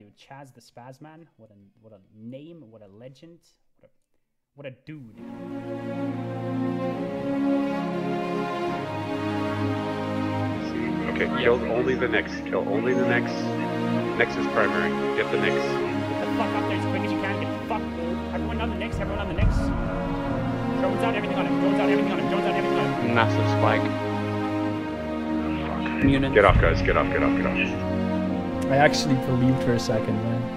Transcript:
Chaz the Spazman. What a name. What a legend. What a dude. Okay, kill only the Nyx. Kill only the Nyx. Nyx is primary. Get the Nyx. Get the fuck up there as quick as you can. Get the fuck. Everyone on the Nyx. Everyone on the Nyx. Drones out everything on him. Drones out everything on him. Drones out everything on him. Massive spike. Unit. Get off, guys. Get off, get off, get off. I actually believed for a second, man.